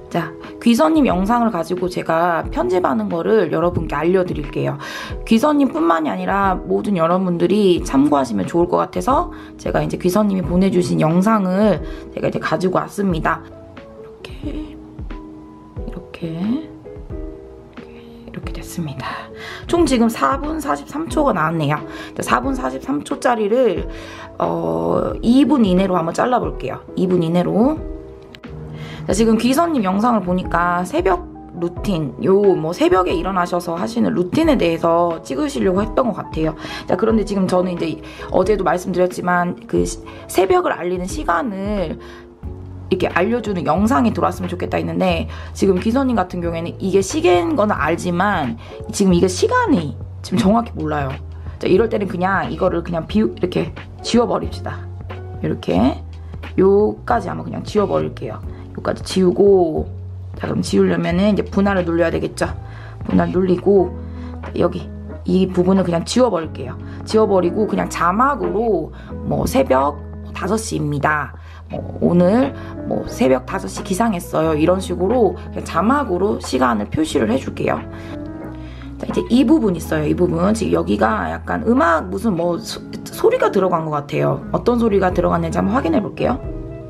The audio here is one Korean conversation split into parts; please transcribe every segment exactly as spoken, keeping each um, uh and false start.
자, 귀선님 영상을 가지고 제가 편집하는 거를 여러분께 알려드릴게요. 귀선님 뿐만이 아니라 모든 여러분들이 참고하시면 좋을 것 같아서 제가 이제 귀선님이 보내주신 영상을 제가 이제 가지고 왔습니다. 이렇게, 이렇게, 이렇게 됐습니다. 총 지금 사 분 사십삼 초가 나왔네요. 사 분 사십삼 초짜리를 어, 이 분 이내로 한번 잘라볼게요. 이 분 이내로. 자, 지금 귀선님 영상을 보니까 새벽 루틴, 요 뭐 새벽에 일어나셔서 하시는 루틴에 대해서 찍으시려고 했던 것 같아요. 자, 그런데 지금 저는 이제 어제도 말씀드렸지만 그 시, 새벽을 알리는 시간을 이렇게 알려주는 영상이 들어왔으면 좋겠다 했는데, 지금 귀선님 같은 경우에는 이게 시계인 건 알지만 지금 이게 시간이 지금 정확히 몰라요. 자, 이럴 때는 그냥 이거를 그냥 비우, 이렇게 지워버립시다. 이렇게 요까지 한번 그냥 지워버릴게요. 요까지 지우고, 자, 그럼 지우려면은 이제 분할을 눌러야 되겠죠. 분할 눌리고, 여기 이 부분을 그냥 지워버릴게요. 지워버리고 그냥 자막으로 뭐 새벽 다섯 시입니다. 뭐 오늘 뭐 새벽 다섯 시 기상했어요. 이런 식으로 그냥 자막으로 시간을 표시를 해줄게요. 자, 이제 이 부분 있어요. 이 부분 지금 여기가 약간 음악 무슨 뭐 소, 소리가 들어간 것 같아요. 어떤 소리가 들어갔는지 한번 확인해 볼게요.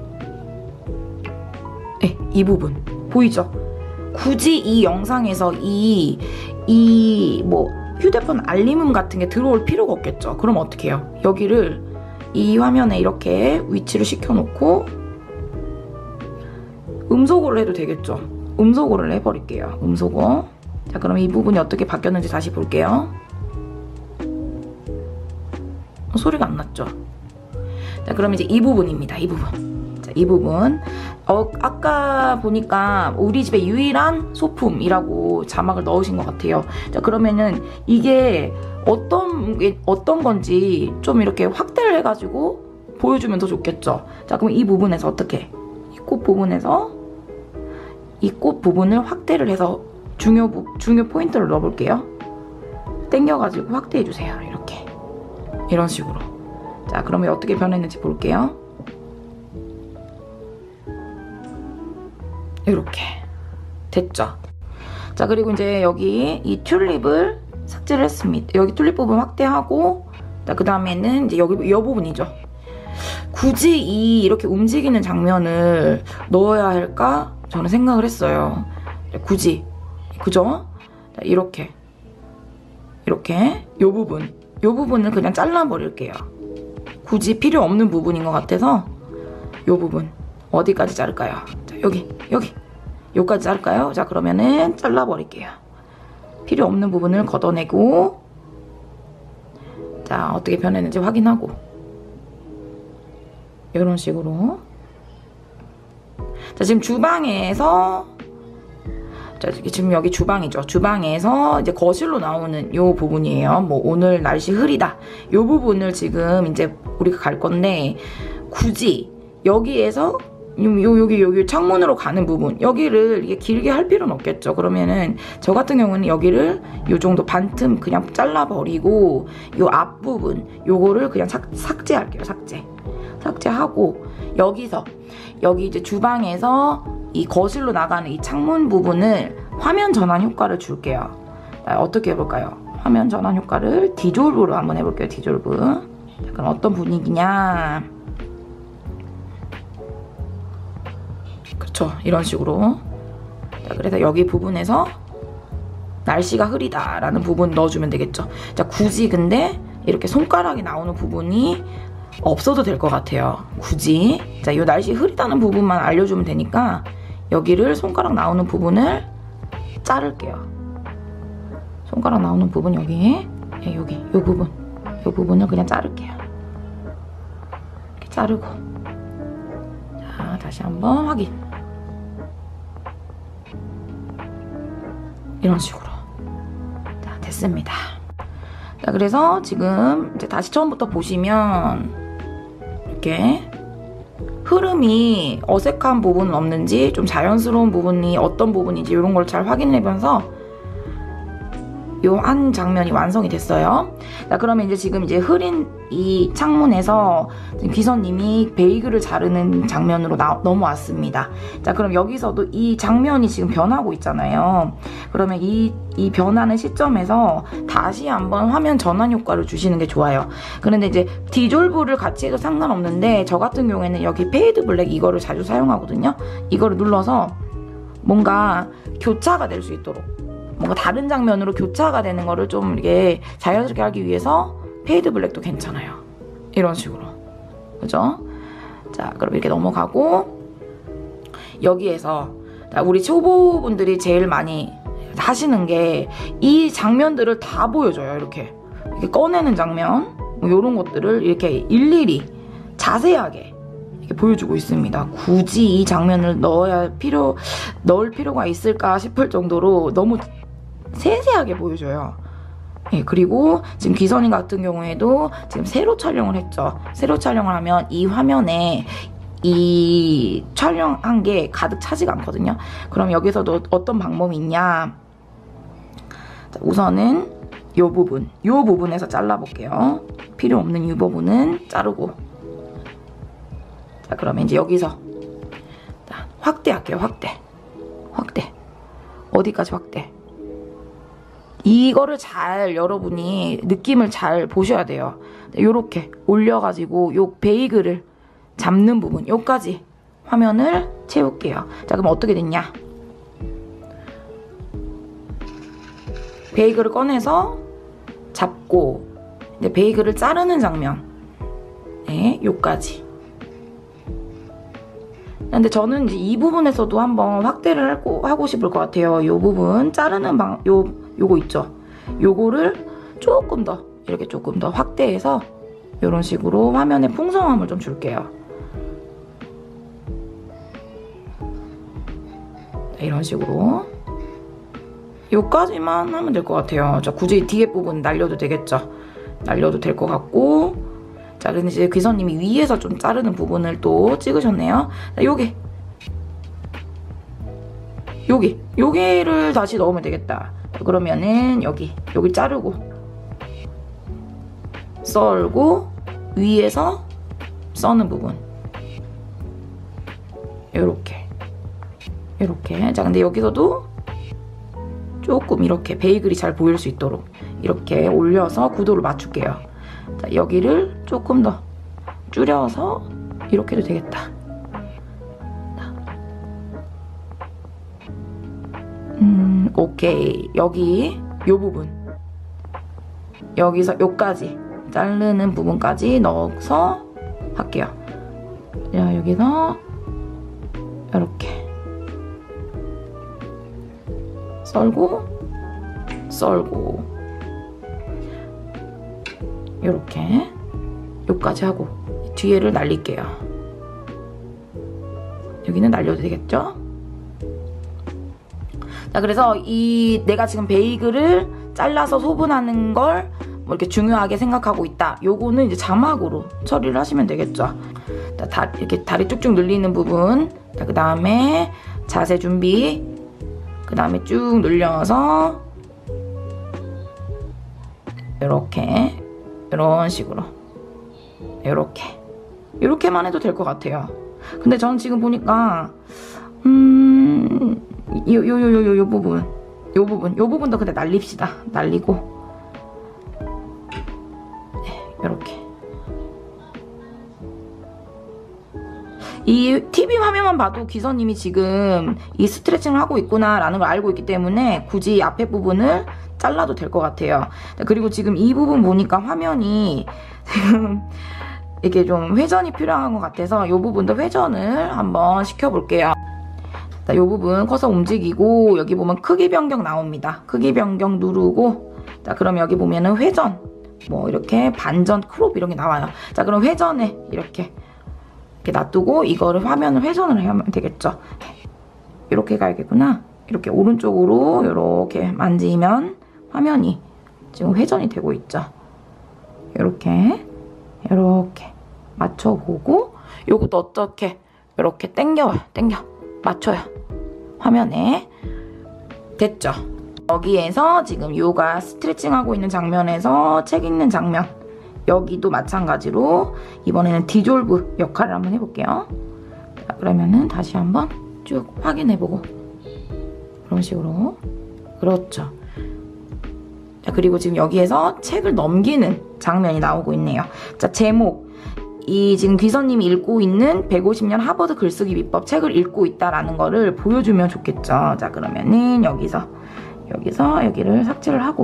네, 이 부분 보이죠? 굳이 이 영상에서 이 이 뭐 휴대폰 알림음 같은 게 들어올 필요가 없겠죠. 그럼 어떻게 해요? 여기를 이 화면에 이렇게 위치를 시켜놓고 음소거를 해도 되겠죠. 음소거를 해버릴게요. 음소거. 자, 그럼 이 부분이 어떻게 바뀌었는지 다시 볼게요. 어, 소리가 안 났죠? 자, 그럼 이제 이 부분입니다. 이 부분. 자, 이 부분. 어, 아까 보니까 우리 집의 유일한 소품이라고 자막을 넣으신 것 같아요. 자, 그러면은 이게 어떤, 어떤 건지 좀 이렇게 확대를 해가지고 보여주면 더 좋겠죠. 자, 그럼 이 부분에서 어떻게? 이 꽃 부분에서 이 꽃 부분을 확대를 해서 중요, 부, 중요 포인트를 넣어볼게요. 당겨가지고 확대해주세요. 이렇게. 이런 식으로. 자, 그러면 어떻게 변했는지 볼게요. 이렇게. 됐죠? 자, 그리고 이제 여기 이 튤립을 삭제를 했습니다. 여기 튤립 부분 확대하고, 자, 그 다음에는 이제 여기 이 부분이죠. 굳이 이 이렇게 움직이는 장면을 넣어야 할까? 저는 생각을 했어요. 굳이. 그죠? 자, 이렇게. 이렇게. 요 부분. 요 부분을 그냥 잘라버릴게요. 굳이 필요 없는 부분인 것 같아서 요 부분. 어디까지 자를까요? 자, 여기. 여기. 요까지 자를까요? 자, 그러면은 잘라버릴게요. 필요 없는 부분을 걷어내고, 자, 어떻게 변했는지 확인하고, 이런 식으로. 자, 지금 주방에서, 자, 지금 여기 주방이죠. 주방에서 이제 거실로 나오는 요 부분이에요. 뭐 오늘 날씨 흐리다. 요 부분을 지금 이제 우리가 갈 건데, 굳이 여기에서 요, 여기, 여기 창문으로 가는 부분, 여기를 이게 길게 할 필요는 없겠죠. 그러면은, 저 같은 경우는 여기를 요 정도 반틈 그냥 잘라버리고, 요 앞부분, 요거를 그냥 삭, 삭제할게요. 삭제. 삭제하고, 여기서, 여기 이제 주방에서 이 거실로 나가는 이 창문 부분을 화면 전환 효과를 줄게요. 자, 어떻게 해볼까요? 화면 전환 효과를 디졸브로 한번 해볼게요. 디졸브. 자, 그럼 어떤 분위기냐. 그렇죠. 이런 식으로. 자, 그래서 여기 부분에서 날씨가 흐리다라는 부분 넣어주면 되겠죠. 자, 굳이 근데 이렇게 손가락이 나오는 부분이 없어도 될 것 같아요. 굳이. 자, 이 날씨 흐리다는 부분만 알려주면 되니까 여기를 손가락 나오는 부분을 자를게요. 손가락 나오는 부분 여기. 예, 여기. 이 부분. 이 부분을 그냥 자를게요. 이렇게 자르고. 자, 다시 한번 확인. 이런 식으로. 자, 됐습니다. 자, 그래서 지금 이제 다시 처음부터 보시면 이렇게 흐름이 어색한 부분은 없는지, 좀 자연스러운 부분이 어떤 부분인지 이런 걸 잘 확인해보면서 요 한 장면이 완성이 됐어요. 자, 그러면 이제 지금 이제 흐린 이 창문에서 귀선님이 베이글을 자르는 장면으로 나, 넘어왔습니다. 자, 그럼 여기서도 이 장면이 지금 변하고 있잖아요. 그러면 이, 이 변하는 시점에서 다시 한번 화면 전환 효과를 주시는 게 좋아요. 그런데 이제 디졸브를 같이 해도 상관없는데 저 같은 경우에는 여기 페이드 블랙 이거를 자주 사용하거든요. 이거를 눌러서 뭔가 교차가 될 수 있도록, 뭔가 다른 장면으로 교차가 되는 거를 좀 이렇게 자연스럽게 하기 위해서 페이드 블랙도 괜찮아요. 이런 식으로. 그죠? 자, 그럼 이렇게 넘어가고, 여기에서 우리 초보분들이 제일 많이 하시는 게 이 장면들을 다 보여줘요. 이렇게. 이렇게 꺼내는 장면, 뭐 이런 것들을 이렇게 일일이 자세하게 이렇게 보여주고 있습니다. 굳이 이 장면을 넣어야 필요, 넣을 필요가 있을까 싶을 정도로 너무 세세하게 보여줘요. 예, 그리고 지금 귀선님 같은 경우에도 지금 세로 촬영을 했죠. 세로 촬영을 하면 이 화면에 이 촬영한 게 가득 차지가 않거든요. 그럼 여기서도 어떤 방법이 있냐. 자, 우선은 이 부분, 이 부분에서 잘라볼게요. 필요 없는 이 부분은 자르고. 자, 그러면 이제 여기서 자, 확대할게요. 확대. 확대. 어디까지 확대? 이거를 잘 여러분이 느낌을 잘 보셔야 돼요. 요렇게 올려가지고 요 베이글을 잡는 부분 요까지 화면을 채울게요. 자, 그럼 어떻게 됐냐? 베이글을 꺼내서 잡고 이제 베이글을 자르는 장면. 네, 요까지. 근데 저는 이제 이 부분에서도 한번 확대를 하고, 하고 싶을 것 같아요. 요 부분 자르는 방, 요, 요거 있죠? 요거를 조금 더, 이렇게 조금 더 확대해서 요런 식으로 화면에 풍성함을 좀 줄게요. 이런 식으로. 요까지만 하면 될 것 같아요. 저 굳이 뒤에 부분 날려도 되겠죠? 날려도 될 것 같고. 자, 근데 이제 귀선님이 위에서 좀 자르는 부분을 또 찍으셨네요. 자, 요게. 여기. 여기를 다시 넣으면 되겠다. 자, 그러면은 여기. 여기 자르고. 썰고. 위에서 써는 부분. 요렇게. 요렇게. 자, 근데 여기서도 조금 이렇게 베이글이 잘 보일 수 있도록 이렇게 올려서 구도를 맞출게요. 자, 여기를 조금 더 줄여서 이렇게 해도 되겠다. 음, 오케이. 여기 요 부분 여기서 요까지 자르는 부분까지 넣어서 할게요. 자, 여기서 이렇게 썰고 썰고 요렇게 요까지 하고 뒤에를 날릴게요. 여기는 날려도 되겠죠? 자, 그래서 이 내가 지금 베이글을 잘라서 소분하는 걸 뭐 이렇게 중요하게 생각하고 있다. 요거는 이제 자막으로 처리를 하시면 되겠죠. 자, 다, 이렇게 다리 쭉쭉 늘리는 부분. 자, 그 다음에 자세 준비. 그 다음에 쭉 늘려서 이렇게 이런 식으로 이렇게 이렇게만 해도 될 것 같아요. 근데 저는 지금 보니까 음... 요 요 요 요 요 부분 요 부분 요 부분도 근데 날립시다. 날리고 네, 이렇게 이 티비 화면만 봐도 귀선님이 지금 이 스트레칭을 하고 있구나 라는 걸 알고 있기 때문에 굳이 앞에 부분을 잘라도 될 것 같아요. 그리고 지금 이 부분 보니까 화면이 지금 이렇게 좀 회전이 필요한 것 같아서 이 부분도 회전을 한번 시켜볼게요. 자, 이 부분 커서 움직이고 여기 보면 크기 변경 나옵니다. 크기 변경 누르고 자, 그럼 여기 보면은 회전 뭐 이렇게 반전 크롭 이런 게 나와요. 자, 그럼 회전에 이렇게 이렇게 놔두고 이거를 화면을 회전을 하면 되겠죠. 이렇게 가야겠구나. 이렇게 오른쪽으로 이렇게 만지면 화면이 지금 회전이 되고 있죠. 이렇게 이렇게 맞춰보고 요것도 어떻게 이렇게 당겨요. 당겨 맞춰요. 화면에 됐죠. 여기에서 지금 요가 스트레칭하고 있는 장면에서 책 읽는 장면, 여기도 마찬가지로 이번에는 디졸브 역할을 한번 해볼게요. 자, 그러면은 다시 한번 쭉 확인해보고 그런 식으로. 그렇죠. 자, 그리고 지금 여기에서 책을 넘기는 장면이 나오고 있네요. 자, 제목. 이 지금 귀선님이 읽고 있는 백오십 년 하버드 글쓰기 비법 책을 읽고 있다라는 거를 보여주면 좋겠죠. 자, 그러면은 여기서 여기서 여기를 삭제를 하고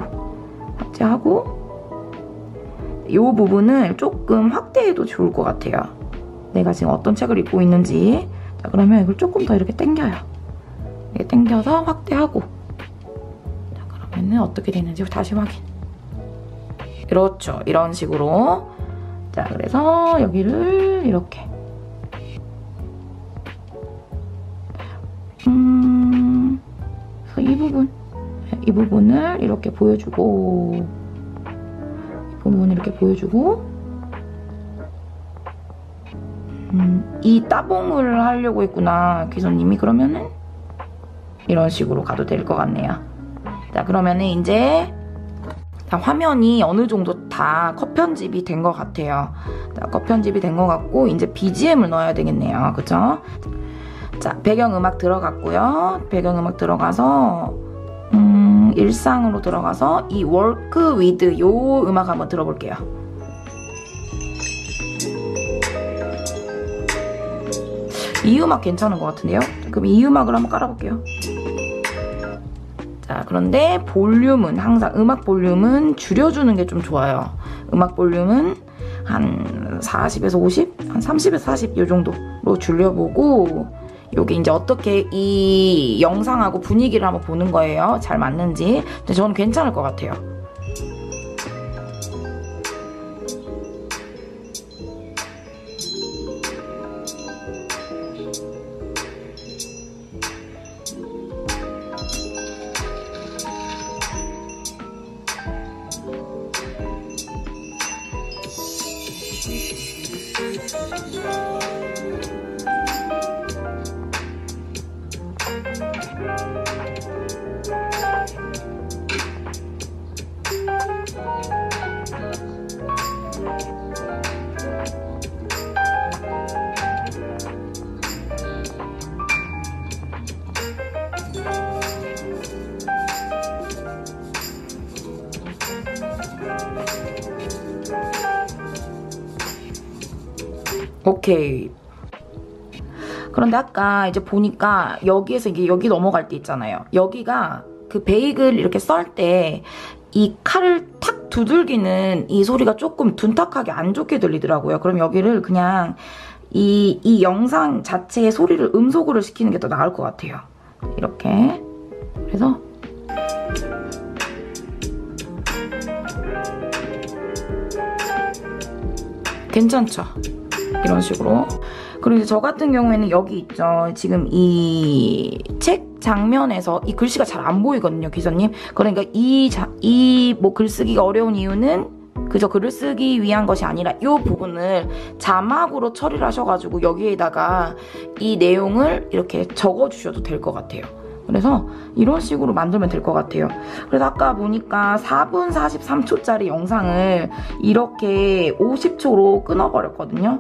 삭제하고 이 부분을 조금 확대해도 좋을 것 같아요. 내가 지금 어떤 책을 읽고 있는지. 자, 그러면 이걸 조금 더 이렇게 당겨요. 이렇게 당겨서 확대하고. 자, 그러면은 어떻게 되는지 다시 확인. 그렇죠. 이런 식으로. 자, 그래서 여기를 이렇게 음, 그래서 이 부분 이 부분을 이렇게 보여주고 이 부분을 이렇게 보여주고 음, 이 따봉을 하려고 했구나, 귀선님이. 그러면은 이런 식으로 가도 될 것 같네요. 자, 그러면은 이제 자, 화면이 어느 정도 다 컷 편집이 된 것 같아요. 자, 컷 편집이 된 것 같고 이제 비지엠을 넣어야 되겠네요. 그쵸? 자, 배경음악 들어갔고요. 배경음악 들어가서 음, 일상으로 들어가서 이 work with 요 음악 한번 들어볼게요. 이 음악 괜찮은 것 같은데요? 그럼 이 음악을 한번 깔아볼게요. 자, 그런데 볼륨은 항상 음악 볼륨은 줄여주는 게 좀 좋아요. 음악 볼륨은 한 사십에서 오십? 한 삼십에서 사십 요 정도로 줄여보고 요게 이제 어떻게 이 영상하고 분위기를 한번 보는 거예요. 잘 맞는지. 근데 저는 괜찮을 것 같아요. 오케이. 그런데 아까 이제 보니까 여기에서 이게 여기 넘어갈 때 있잖아요. 여기가 그 베이글 이렇게 썰 때 이 칼을 탁 두들기는 이 소리가 조금 둔탁하게 안 좋게 들리더라고요. 그럼 여기를 그냥 이, 이 영상 자체의 소리를 음소거를 시키는 게 더 나을 것 같아요. 이렇게. 그래서 괜찮죠? 이런 식으로. 그리고 이제 저 같은 경우에는 여기 있죠. 지금 이 책 장면에서 이 글씨가 잘 안 보이거든요, 귀선님. 그러니까 이, 이 뭐 글쓰기가 어려운 이유는 그저 글을 쓰기 위한 것이 아니라 이 부분을 자막으로 처리를 하셔가지고 여기에다가 이 내용을 이렇게 적어주셔도 될 것 같아요. 그래서 이런 식으로 만들면 될 것 같아요. 그래서 아까 보니까 사 분 사십삼 초짜리 영상을 이렇게 오십 초로 끊어버렸거든요.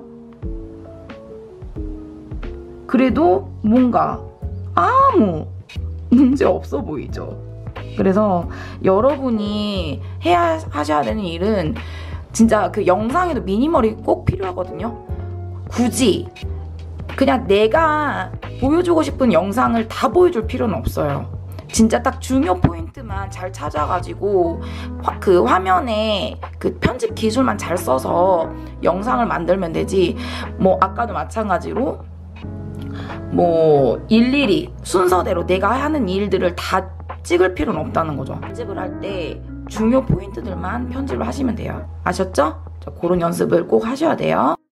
그래도 뭔가 아무 문제 없어 보이죠. 그래서 여러분이 해야 하셔야 되는 일은 진짜 그 영상에도 미니멀이 꼭 필요하거든요. 굳이 그냥 내가 보여주고 싶은 영상을 다 보여줄 필요는 없어요. 진짜 딱 중요 포인트만 잘 찾아가지고 화, 그 화면에 그 편집 기술만 잘 써서 영상을 만들면 되지. 뭐 아까도 마찬가지로 뭐 일일이 순서대로 내가 하는 일들을 다 찍을 필요는 없다는 거죠. 편집을 할 때 중요 포인트들만 편집을 하시면 돼요. 아셨죠? 그런 연습을 꼭 하셔야 돼요.